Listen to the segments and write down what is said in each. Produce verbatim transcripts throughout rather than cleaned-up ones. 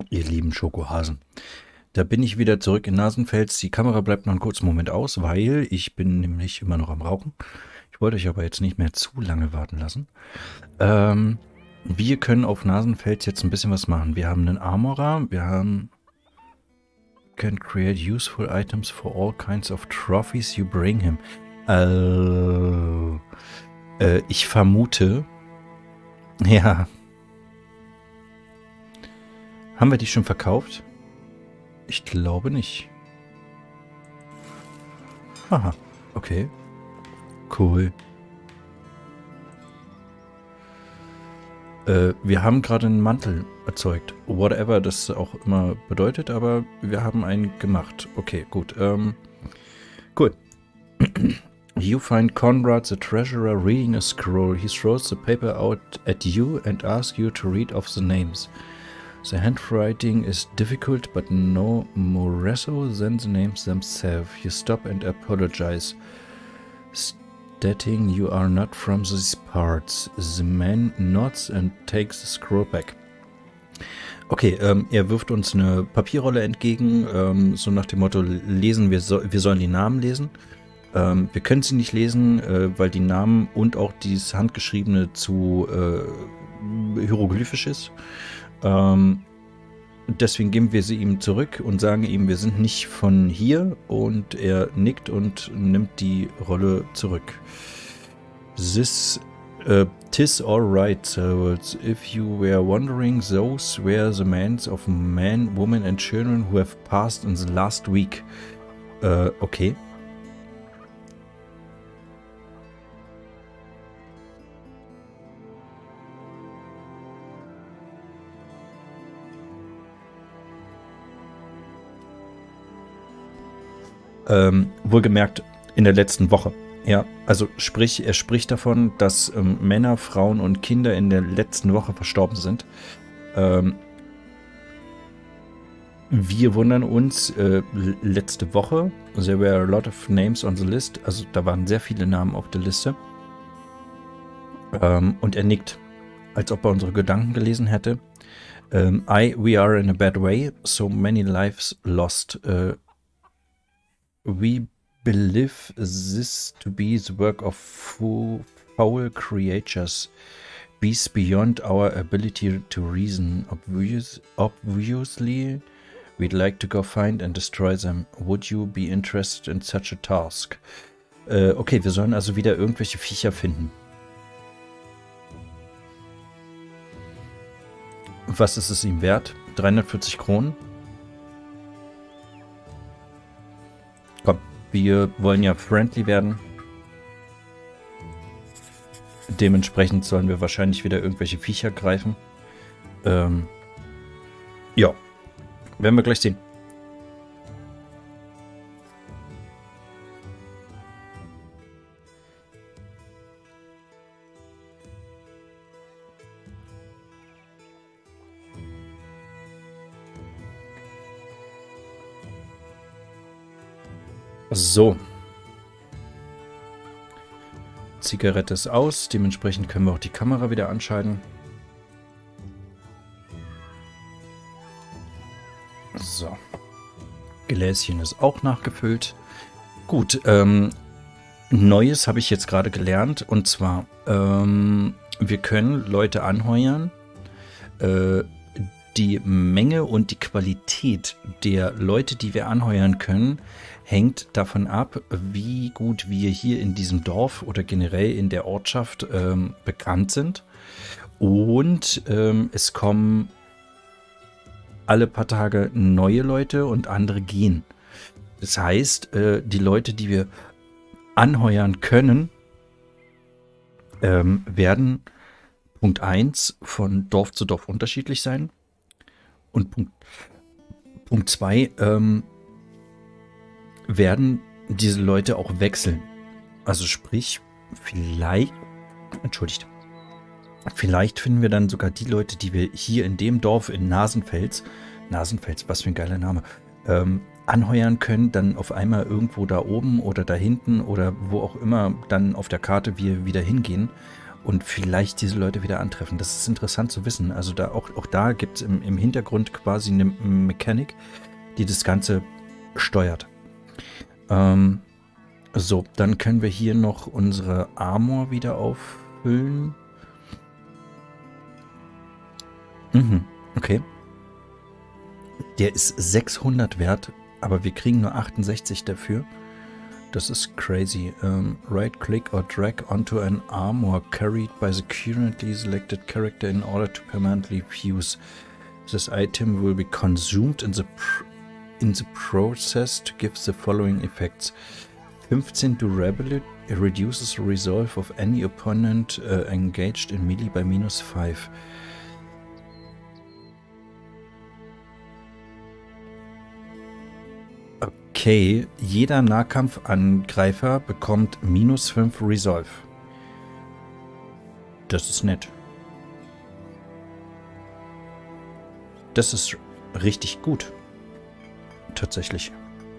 Ihr lieben Schokohasen. Da bin ich wieder zurück in Nasenfels. Die Kamera bleibt noch einen kurzen Moment aus, weil ich bin nämlich immer noch am Rauchen. Ich wollte euch aber jetzt nicht mehr zu lange warten lassen. Ähm, wir können auf Nasenfels jetzt ein bisschen was machen. Wir haben einen Armorer, wir haben... Can create useful items for all kinds of trophies you bring him. Äh, äh, ich vermute... Ja... Haben wir die schon verkauft? Ich glaube nicht. Aha, okay. Cool. Äh, wir haben gerade einen Mantel erzeugt. Whatever das auch immer bedeutet, aber wir haben einen gemacht. Okay, gut. Ähm, cool. You find Conrad the treasurer reading a scroll. He throws the paper out at you and asks you to read off the names. The handwriting is difficult, but no more so than the names themselves. You stop and apologize, stating you are not from these parts. The man nods and takes the scroll back. Okay, ähm, er wirft uns eine Papierrolle entgegen, ähm, so nach dem Motto, lesen wir, so, wir sollen die Namen lesen. Ähm, wir können sie nicht lesen, äh, weil die Namen und auch dieses Handgeschriebene zu äh, hieroglyphisch ist. Ähm, deswegen geben wir sie ihm zurück und sagen ihm, wir sind nicht von hier, und er nickt und nimmt die Rolle zurück. This, uh, tis all right, so if you were wondering, those were the names of men, women and children who have passed in the last week. Äh, okay. Ähm, wohlgemerkt in der letzten Woche. Ja, also sprich, er spricht davon, dass ähm, Männer, Frauen und Kinder in der letzten Woche verstorben sind. Ähm, wir wundern uns, äh, letzte Woche, there were a lot of names on the list, also da waren sehr viele Namen auf der Liste. Ähm, und er nickt, als ob er unsere Gedanken gelesen hätte. Ähm, I, we are in a bad way, so many lives lost. Äh, We believe this to be the work of foul creatures, beasts beyond our ability to reason. Obvious, obviously, we'd like to go find and destroy them. Would you be interested in such a task? Äh, okay, wir sollen also wieder irgendwelche Viecher finden. Was ist es ihm wert? dreihundertvierzig Kronen? Komm, wir wollen ja friendly werden. Dementsprechend sollen wir wahrscheinlich wieder irgendwelche Viecher greifen. Ähm, ja, werden wir gleich sehen. So. Zigarette ist aus, dementsprechend können wir auch die Kamera wieder anschalten. So. Gläschen ist auch nachgefüllt. Gut, ähm, Neues habe ich jetzt gerade gelernt, und zwar, ähm, wir können Leute anheuern. Äh, die Menge und die Qualität der Leute, die wir anheuern können, hängt davon ab, wie gut wir hier in diesem Dorf oder generell in der Ortschaft ähm, bekannt sind. Und ähm, es kommen alle paar Tage neue Leute und andere gehen. Das heißt, äh, die Leute, die wir anheuern können, ähm, werden Punkt eins von Dorf zu Dorf unterschiedlich sein. Und Punkt, Punkt zwei, ähm, werden diese Leute auch wechseln. Also sprich, vielleicht, entschuldigt, vielleicht finden wir dann sogar die Leute, die wir hier in dem Dorf in Nasenfels, Nasenfels, was für ein geiler Name, ähm, anheuern können, dann auf einmal irgendwo da oben oder da hinten oder wo auch immer dann auf der Karte wir wieder hingehen. und vielleicht diese Leute wieder antreffen. Das ist interessant zu wissen. Also da auch, auch da gibt es im, im Hintergrund quasi eine Mechanik, die das Ganze steuert. Ähm, so, dann können wir hier noch unsere Armor wieder auffüllen. Mhm, okay. Der ist sechshundert wert, aber wir kriegen nur achtundsechzig dafür. Das ist crazy. Um, right-click or drag onto an armor carried by the currently selected character in order to permanently fuse. This item will be consumed in the, pr in the process to give the following effects. fifteen Durability reduces the resolve of any opponent uh, engaged in melee by minus five. Okay, jeder Nahkampfangreifer bekommt minus fünf Resolve. Das ist nett. Das ist richtig gut. Tatsächlich.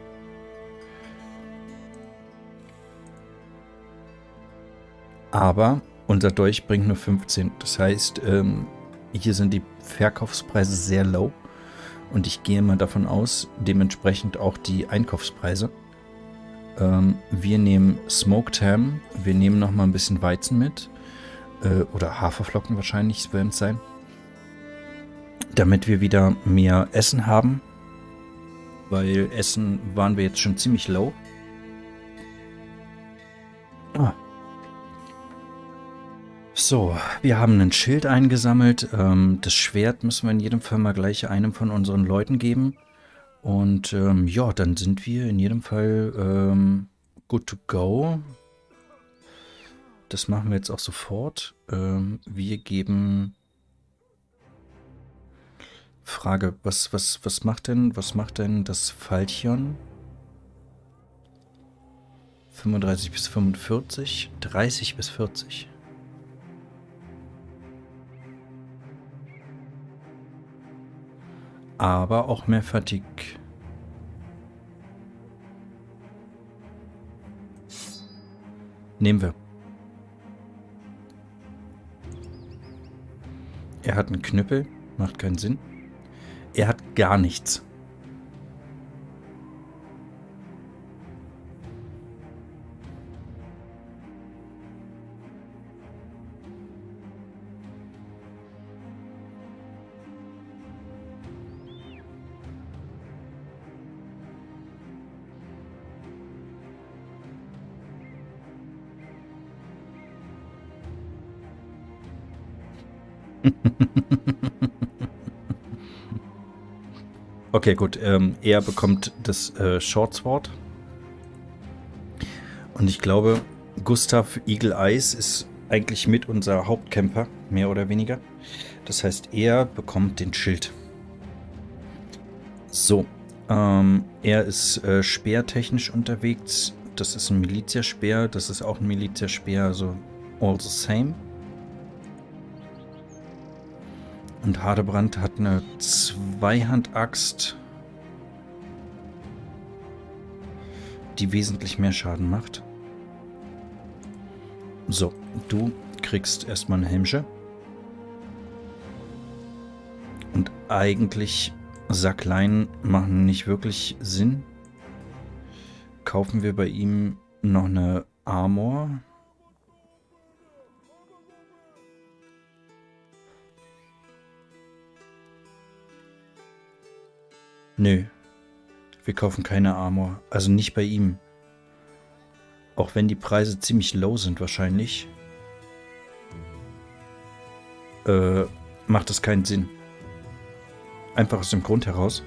Aber unser Dolch bringt nur fünfzehn. Das heißt, ähm, hier sind die Verkaufspreise sehr low. Und ich gehe mal davon aus, dementsprechend auch die Einkaufspreise. Ähm, wir nehmen Smoked Ham, wir nehmen noch mal ein bisschen Weizen mit. Äh, oder Haferflocken wahrscheinlich werden es sein. Damit wir wieder mehr Essen haben. Weil Essen waren wir jetzt schon ziemlich low. Ah. So, wir haben ein Schild eingesammelt. Ähm, das Schwert müssen wir in jedem Fall mal gleich einem von unseren Leuten geben. Und ähm, ja, dann sind wir in jedem Fall ähm, good to go. Das machen wir jetzt auch sofort. Ähm, wir geben... Frage, was, was, was macht denn, was macht denn das Falchion? fünfunddreißig bis fünfundvierzig, dreißig bis vierzig. Aber auch mehr Fatigue. Nehmen wir. Er hat einen Knüppel, macht keinen Sinn. Er hat gar nichts. Okay, gut. Ähm, er bekommt das äh, Short Sword. Und ich glaube, Gustav Eagle Eyes ist eigentlich mit unser Hauptcamper, mehr oder weniger. Das heißt, er bekommt den Schild. So. Ähm, er ist äh, speertechnisch unterwegs. Das ist ein Milizia-Speer. Das ist auch ein Milizia-Speer, also all the same. Und Hardebrand hat eine Zweihandaxt, die wesentlich mehr Schaden macht. So, du kriegst erstmal ein Helmchen. Und eigentlich Sacklein machen nicht wirklich Sinn. Kaufen wir bei ihm noch eine Armor. Nö, wir kaufen keine Armor. Also nicht bei ihm. Auch wenn die Preise ziemlich low sind wahrscheinlich. Äh, macht das keinen Sinn. Einfach aus dem Grund heraus.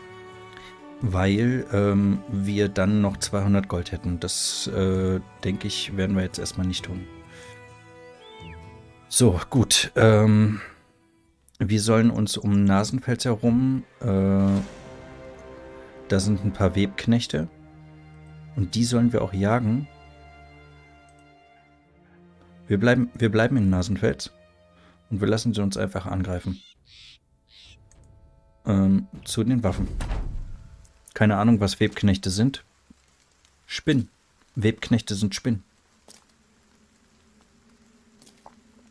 Weil ähm, wir dann noch zweihundert Gold hätten. Das, äh, denke ich, werden wir jetzt erstmal nicht tun. So, gut. Ähm, wir sollen uns um Nasenfels herum... Äh, Da sind ein paar Webknechte. Und die sollen wir auch jagen. Wir bleiben, wir bleiben in Nasenfels. Und wir lassen sie uns einfach angreifen. Ähm, zu den Waffen. Keine Ahnung, was Webknechte sind. Spinnen. Webknechte sind Spinnen.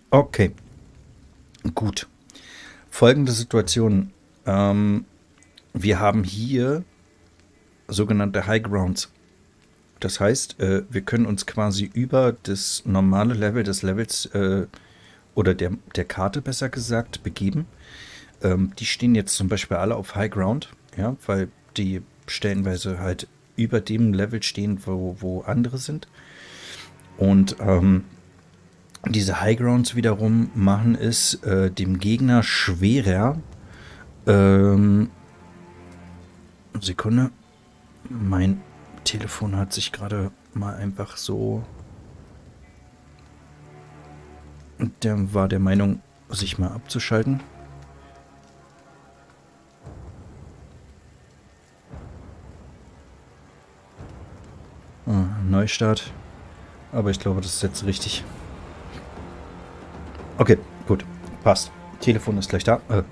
Okay, gut. Folgende Situation. Ähm, wir haben hier sogenannte High Grounds. Das heißt, äh, wir können uns quasi über das normale Level des Levels äh, oder der, der Karte besser gesagt begeben. Ähm, die stehen jetzt zum Beispiel alle auf High Ground, ja, weil die stellenweise halt über dem Level stehen, wo, wo andere sind. Und ähm, diese High Grounds wiederum machen es äh, dem Gegner schwerer. Ähm, Sekunde. Mein Telefon hat sich gerade mal einfach so... Der war der Meinung, sich mal abzuschalten. Ah, Neustart. Aber ich glaube, das ist jetzt richtig. Okay, gut. Passt. Telefon ist gleich da. Äh.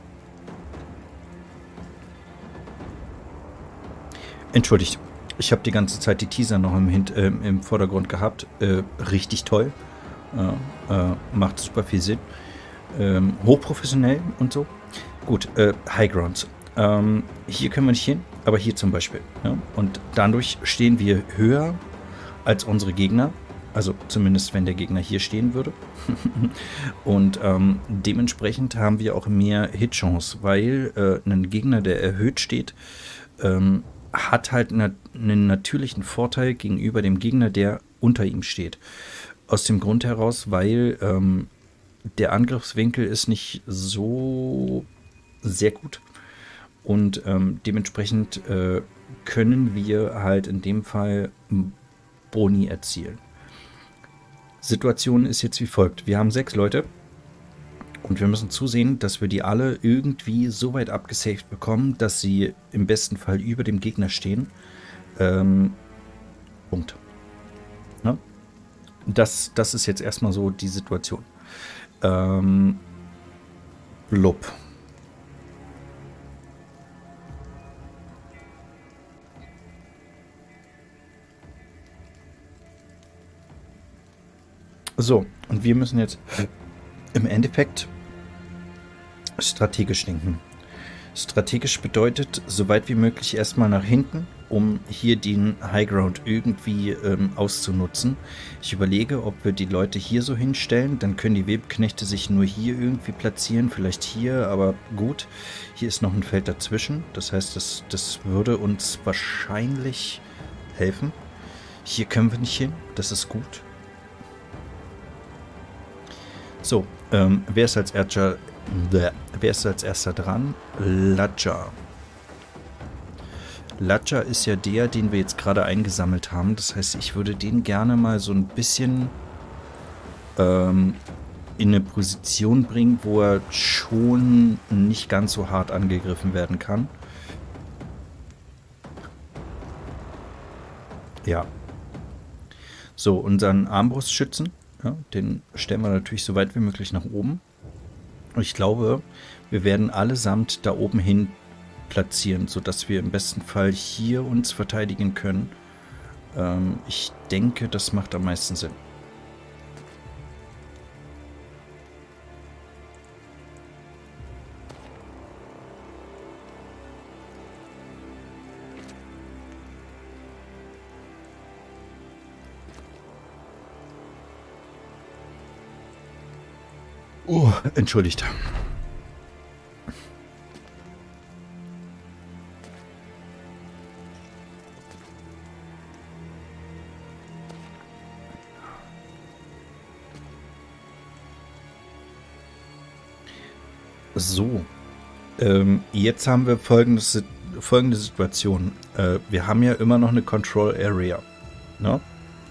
Entschuldigt. Ich habe die ganze Zeit die Teaser noch im, Hint äh, im Vordergrund gehabt. Äh, richtig toll. Äh, äh, macht super viel Sinn. Ähm, hochprofessionell und so. Gut, äh, High Grounds. Ähm, hier können wir nicht hin, aber hier zum Beispiel. Ja? Und dadurch stehen wir höher als unsere Gegner. Also zumindest, wenn der Gegner hier stehen würde. Und ähm, dementsprechend haben wir auch mehr Hitchance, weil äh, ein Gegner, der erhöht steht, ähm, hat halt na einen natürlichen Vorteil gegenüber dem Gegner, der unter ihm steht. Aus dem Grund heraus, weil ähm, der Angriffswinkel ist nicht so sehr gut. Und ähm, dementsprechend äh, können wir halt in dem Fall Boni erzielen. Situation ist jetzt wie folgt. Wir haben sechs Leute und wir müssen zusehen, dass wir die alle irgendwie so weit abgesaved bekommen, dass sie im besten Fall über dem Gegner stehen. Ähm, Punkt. Ja? Das, das ist jetzt erstmal so die Situation. Ähm, Blub. So, und wir müssen jetzt im Endeffekt strategisch denken. Strategisch bedeutet, so weit wie möglich erstmal nach hinten, um hier den High Ground irgendwie ähm, auszunutzen. Ich überlege, ob wir die Leute hier so hinstellen, dann können die Webknechte sich nur hier irgendwie platzieren, vielleicht hier, aber gut. Hier ist noch ein Feld dazwischen, das heißt, das, das würde uns wahrscheinlich helfen. Hier können wir nicht hin, das ist gut. So, ähm, wer ist als erster, wer ist als erster dran? Ladja. Ladja ist ja der, den wir jetzt gerade eingesammelt haben. Das heißt, ich würde den gerne mal so ein bisschen ähm, in eine Position bringen, wo er schon nicht ganz so hart angegriffen werden kann. Ja. So, unseren Armbrustschützen. Ja, den stellen wir natürlich so weit wie möglich nach oben. Und ich glaube, wir werden allesamt da oben hin platzieren, sodass wir im besten Fall hier uns verteidigen können. Ähm, ich denke, das macht am meisten Sinn. Oh, entschuldigt. So, ähm, jetzt haben wir folgendes, folgende Situation. Äh, wir haben ja immer noch eine Control Area. Ne?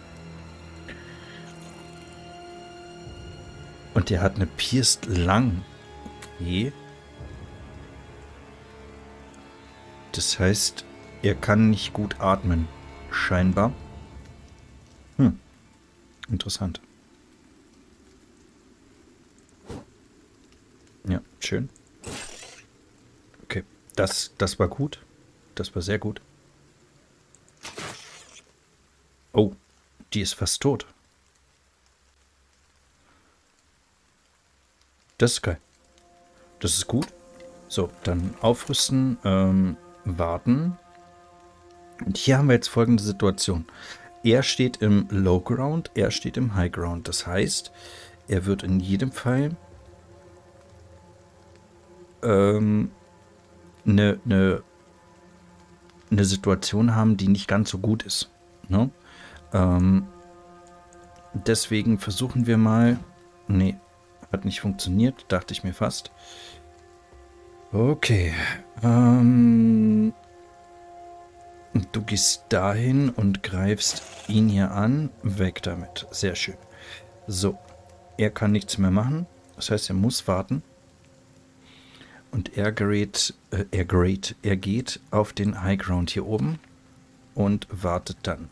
Und der hat eine Pierced lang. Okay. Das heißt, er kann nicht gut atmen. Scheinbar. Hm. Interessant. Ja, schön. Okay, das, das war gut. Das war sehr gut. Oh, die ist fast tot. Das ist geil. Das ist gut. So, dann aufrüsten, ähm, warten. Und hier haben wir jetzt folgende Situation. Er steht im Low Ground, er steht im High Ground. Das heißt, er wird in jedem Fall ähm, eine, eine, eine Situation haben, die nicht ganz so gut ist. Ne? Ähm, deswegen versuchen wir mal... Nee, hat nicht funktioniert, dachte ich mir fast. Okay. Ähm, du gehst dahin und greifst ihn hier an. Weg damit. Sehr schön. So. Er kann nichts mehr machen. Das heißt, er muss warten. Und er gerät, äh, er gerät, er geht auf den High Ground hier oben und wartet dann.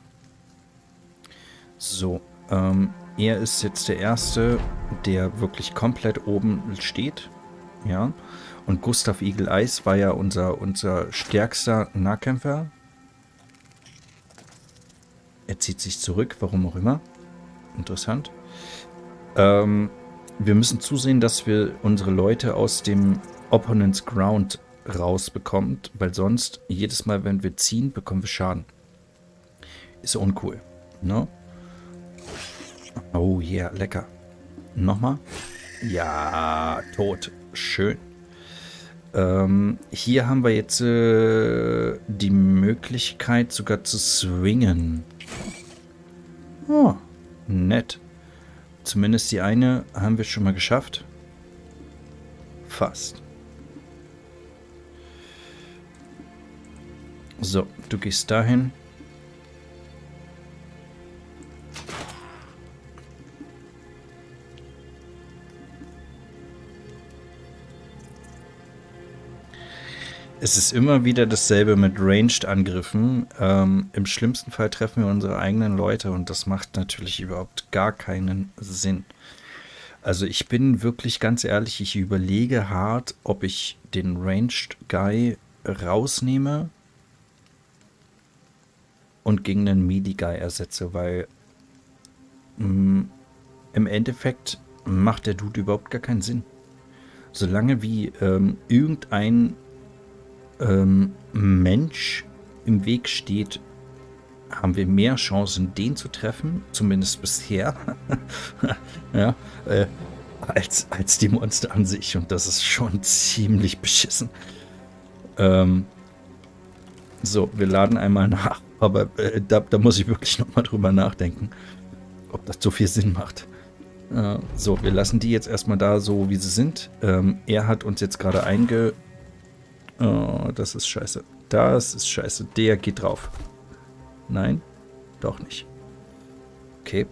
So. Ähm, er ist jetzt der Erste, der wirklich komplett oben steht. Ja. Und Gustav Eagle Eyes war ja unser, unser stärkster Nahkämpfer. Er zieht sich zurück, warum auch immer. Interessant. Ähm, wir müssen zusehen, dass wir unsere Leute aus dem Opponent's Ground rausbekommen, weil sonst jedes Mal, wenn wir ziehen, bekommen wir Schaden. Ist uncool. Ne? Oh yeah, lecker. Nochmal. Ja, tot. Schön. Ähm, hier haben wir jetzt äh, die Möglichkeit sogar zu swingen. Oh, nett. Zumindest die eine haben wir schon mal geschafft. Fast. So, du gehst dahin. Es ist immer wieder dasselbe mit Ranged-Angriffen. Ähm, im schlimmsten Fall treffen wir unsere eigenen Leute und das macht natürlich überhaupt gar keinen Sinn. Also ich bin wirklich ganz ehrlich, ich überlege hart, ob ich den Ranged Guy rausnehme und gegen einen Melee Guy ersetze, weil mh, im Endeffekt macht der Dude überhaupt gar keinen Sinn. Solange wie ähm, irgendein ähm, Mensch im Weg steht, haben wir mehr Chancen, den zu treffen, zumindest bisher, ja, äh, als, als die Monster an sich. Und das ist schon ziemlich beschissen. Ähm, so, wir laden einmal nach, aber äh, da, da muss ich wirklich nochmal drüber nachdenken, ob das so viel Sinn macht. Äh, so, wir lassen die jetzt erstmal da so, wie sie sind. Ähm, er hat uns jetzt gerade einge... Oh, das ist scheiße. Das ist scheiße. Der geht drauf. Nein, doch nicht. Okay.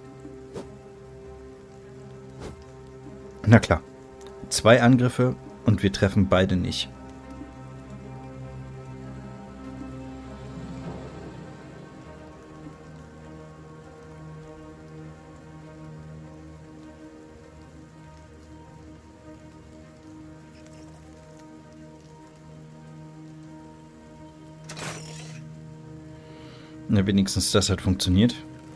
Na klar. Zwei Angriffe und wir treffen beide nicht. Na, wenigstens das hat funktioniert.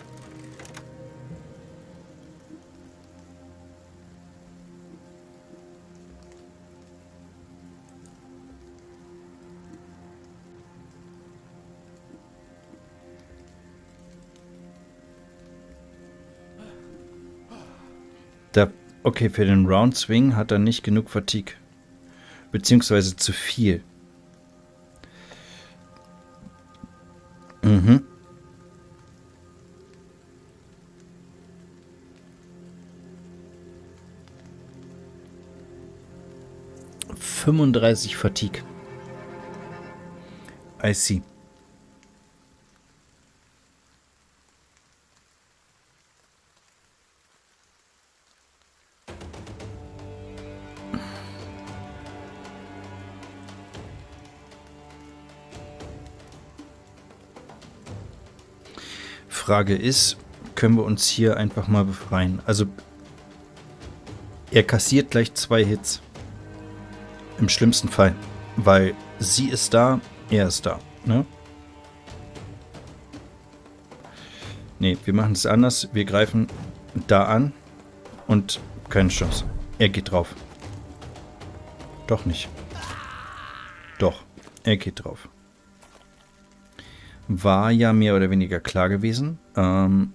Da, okay, für den Round Swing hat er nicht genug Fatigue. Beziehungsweise zu viel. Mhm. fünfunddreißig Fatigue. I see. Frage ist, können wir uns hier einfach mal befreien? Also, er kassiert gleich zwei Hits. Im schlimmsten Fall. Weil sie ist da, er ist da. Ne? Ne, wir machen es anders. Wir greifen da an und keine Chance. Er geht drauf. Doch nicht. Doch, er geht drauf. War ja mehr oder weniger klar gewesen. Ähm...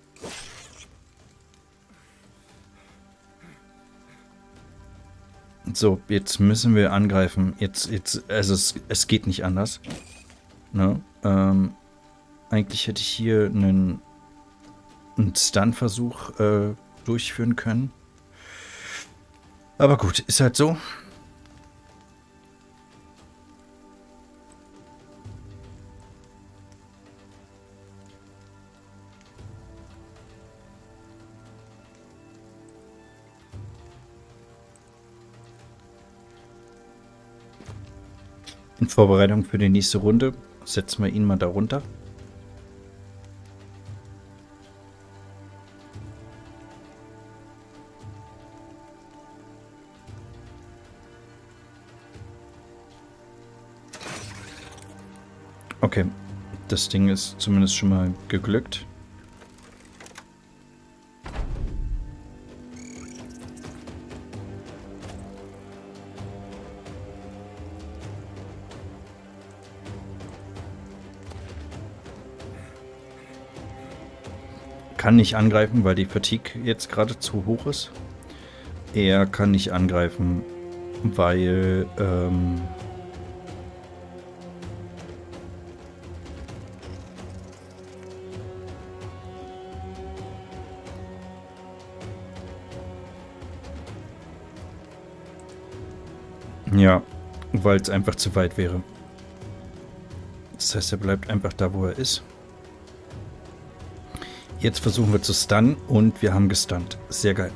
So, jetzt müssen wir angreifen. Jetzt, jetzt, also es, es geht nicht anders. Ne? Ähm, eigentlich hätte ich hier einen, einen Stun-Versuch äh, durchführen können. Aber gut, ist halt so. In Vorbereitung für die nächste Runde setzen wir ihn mal darunter. Okay, das Ding ist zumindest schon mal geglückt. Kann nicht angreifen, weil die Fatigue jetzt gerade zu hoch ist. Er kann nicht angreifen, weil ähm, ja, weil es einfach zu weit wäre. Das heißt, er bleibt einfach da, wo er ist. Jetzt versuchen wir zu stunnen und wir haben gestunt. Sehr geil.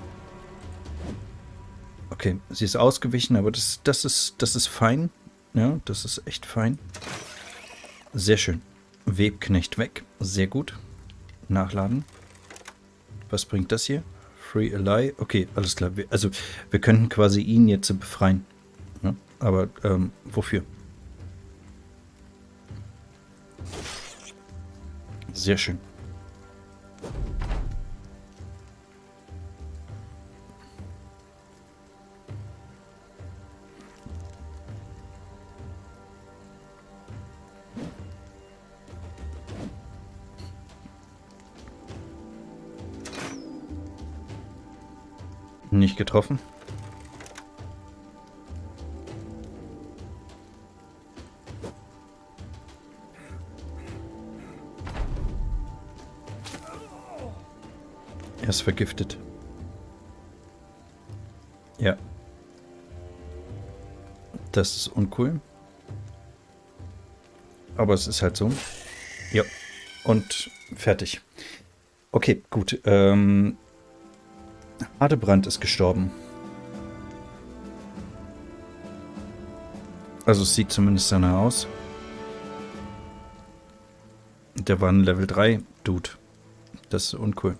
Okay, sie ist ausgewichen, aber das, das, ist, das ist fein. Ja, das ist echt fein. Sehr schön. Webknecht weg. Sehr gut. Nachladen. Was bringt das hier? Free Ally. Okay, alles klar. Wir, also, wir könnten quasi ihn jetzt befreien. Ja, aber ähm, wofür? Sehr schön. Nicht getroffen. Er ist vergiftet. Ja. Das ist uncool. Aber es ist halt so. Ja. Und fertig. Okay, gut. Ähm... Hardebrand ist gestorben. Also es sieht zumindest danach aus. Der war ein Level drei Dude. Das ist uncool.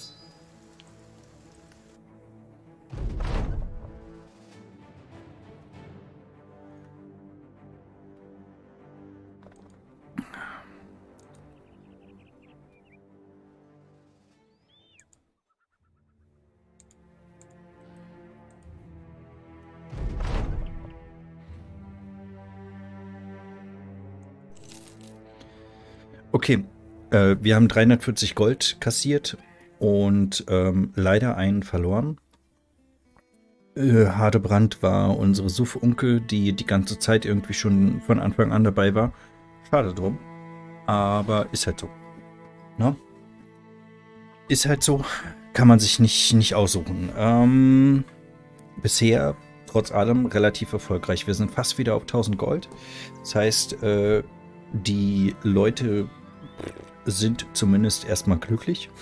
Okay, äh, wir haben dreihundertvierzig Gold kassiert und ähm, leider einen verloren. Äh, Hardebrand war unsere Suffunke, die die ganze Zeit irgendwie schon von Anfang an dabei war. Schade drum, aber ist halt so. Na? Ist halt so, kann man sich nicht, nicht aussuchen. Ähm, bisher, trotz allem, relativ erfolgreich. Wir sind fast wieder auf tausend Gold. Das heißt, äh, die Leute sind zumindest erstmal glücklich.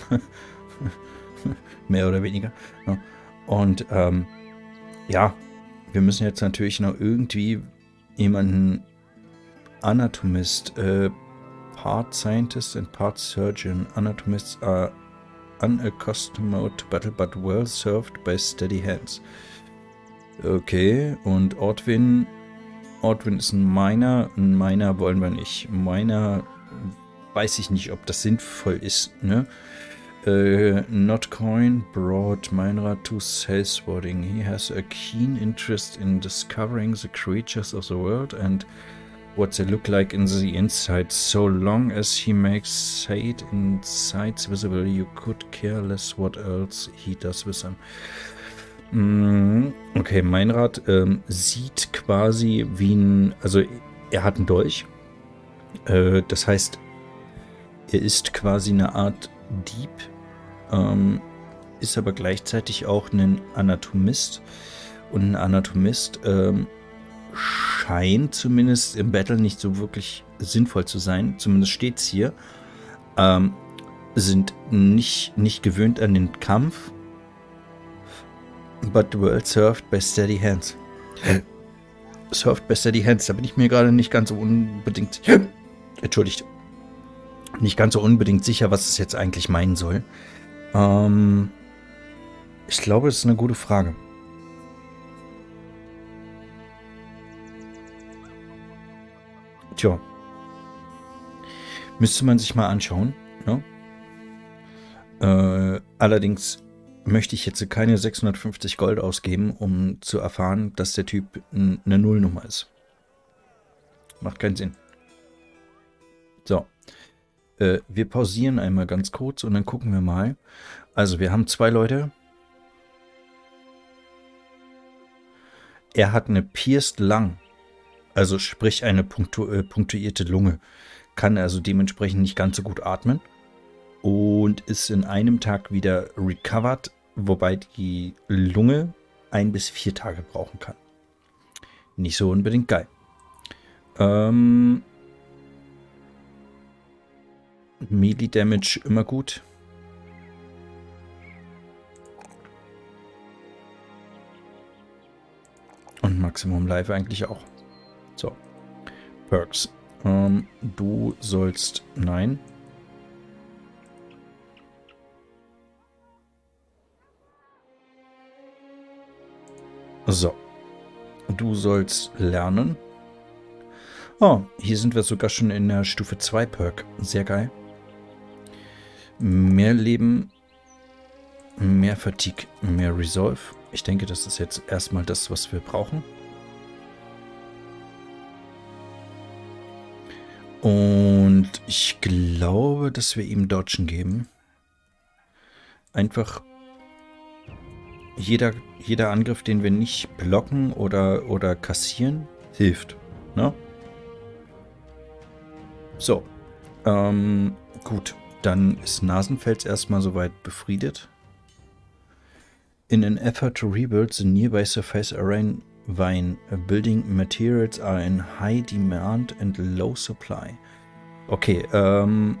Mehr oder weniger. Ja. Und ähm, ja, wir müssen jetzt natürlich noch irgendwie jemanden Anatomist, äh, Part Scientist and Part Surgeon. Anatomists are unaccustomed to battle but well served by steady hands. Okay, und Ortwin. Ortwin ist ein Miner. Ein Miner wollen wir nicht. Miner weiß ich nicht, ob das sinnvoll ist, ne? Uh, not coin brought Meinrad to Selswording. He has a keen interest in discovering the creatures of the world and what they look like in the inside. So long as he makes sight insides visible, you could care less what else he does with them. Mm, okay, Meinrad ähm, sieht quasi wie ein, also er hat einen Dolch. Äh, das heißt, er ist quasi eine Art Dieb, ähm, ist aber gleichzeitig auch ein Anatomist. Und ein Anatomist ähm, scheint zumindest im Battle nicht so wirklich sinnvoll zu sein. Zumindest steht es hier. Ähm, sind nicht, nicht gewöhnt an den Kampf. But well served by steady hands. Served by steady hands. Da bin ich mir gerade nicht ganz so unbedingt sicher. Entschuldigt. Nicht ganz so unbedingt sicher, was es jetzt eigentlich meinen soll. Ähm, ich glaube, es ist eine gute Frage. Tja. Müsste man sich mal anschauen. Ja? Äh, allerdings möchte ich jetzt keine sechshundertfünfzig Gold ausgeben, um zu erfahren, dass der Typ eine Nullnummer ist. Macht keinen Sinn. So. Äh, wir pausieren einmal ganz kurz und dann gucken wir mal. Also wir haben zwei Leute. Er hat eine Pierced Lung. Also sprich eine punktu äh, punktuierte Lunge. Kann also dementsprechend nicht ganz so gut atmen. Und ist in einem Tag wieder recovered, wobei die Lunge ein bis vier Tage brauchen kann. Nicht so unbedingt geil. Ähm, Melee Damage immer gut. Und Maximum Life eigentlich auch. So. Perks. Ähm, du sollst... Nein. So. Du sollst lernen. Oh, hier sind wir sogar schon in der Stufe zwei Perk. Sehr geil. Mehr Leben, mehr Fatigue, mehr Resolve. Ich denke, das ist jetzt erstmal das, was wir brauchen. Und ich glaube, dass wir ihm Dodgen geben. Einfach jeder, jeder Angriff, den wir nicht blocken oder, oder kassieren, hilft. Ne? So. Ähm, gut. Dann ist Nasenfels erstmal soweit befriedet. In an effort to rebuild the nearby surface around Vine, building materials are in high demand and low supply. Okay, ähm,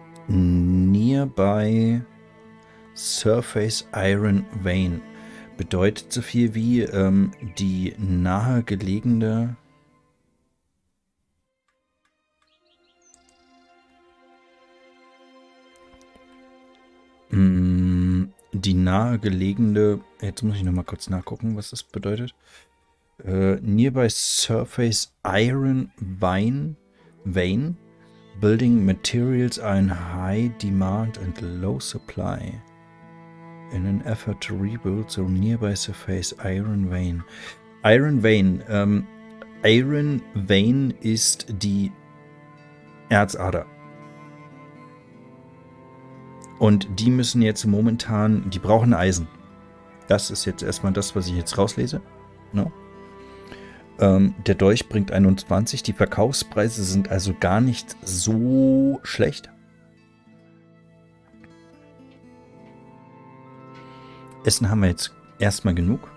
nearby surface iron vein bedeutet so viel wie ähm, die nahe gelegene die nahegelegene, jetzt muss ich noch mal kurz nachgucken, was das bedeutet. Uh, nearby surface iron vein, vein, building materials are in high demand and low supply. In an effort to rebuild the nearby surface iron vein. Iron vein, ähm, Iron vein ist die Erzader. Und die müssen jetzt momentan, die brauchen Eisen. Das ist jetzt erstmal das, was ich jetzt rauslese. No. Ähm, der Dolch bringt einundzwanzig. Die Verkaufspreise sind also gar nicht so schlecht. Essen haben wir jetzt erstmal genug.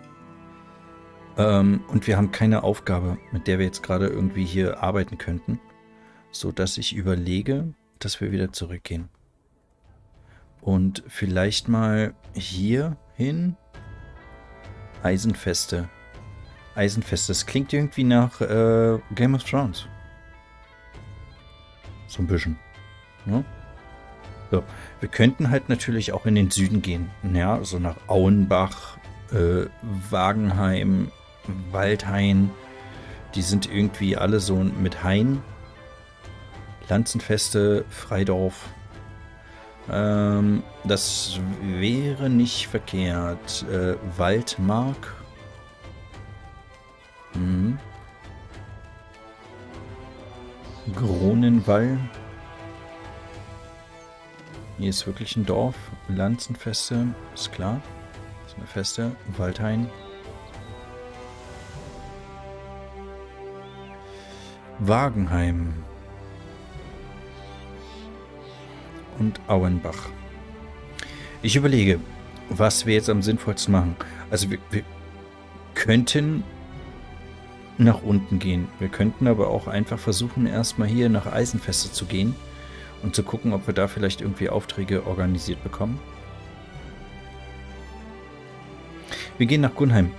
Ähm, und wir haben keine Aufgabe, mit der wir jetzt gerade irgendwie hier arbeiten könnten. So dass ich überlege, dass wir wieder zurückgehen. Und vielleicht mal hier hin. Eisenfeste. Eisenfeste. Das klingt irgendwie nach äh, Game of Thrones. So ein bisschen. Ja? So. Wir könnten halt natürlich auch in den Süden gehen. Ja, so nach Auenbach, äh, Wagenheim, Waldhain. Die sind irgendwie alle so mit Hain. Lanzenfeste, Freidorf. Ähm, das wäre nicht verkehrt. Äh, Waldmark. Mhm. Gronenwall. Hier ist wirklich ein Dorf. Lanzenfeste, ist klar. Das ist eine Feste. Waldhain. Wagenheim. Und Auenbach. Ich überlege, was wir jetzt am sinnvollsten machen. Also wir, wir könnten nach unten gehen. Wir könnten aber auch einfach versuchen, erstmal hier nach Eisenfeste zu gehen und zu gucken, ob wir da vielleicht irgendwie Aufträge organisiert bekommen. Wir gehen nach Gunheim.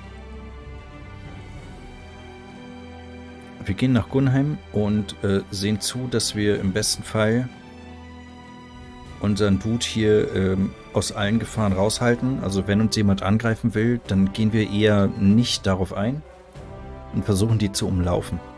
Wir gehen nach Gunheim und äh, sehen zu, dass wir im besten Fall unseren Dude hier ähm, aus allen Gefahren raushalten. Also wenn uns jemand angreifen will, dann gehen wir eher nicht darauf ein und versuchen die zu umlaufen.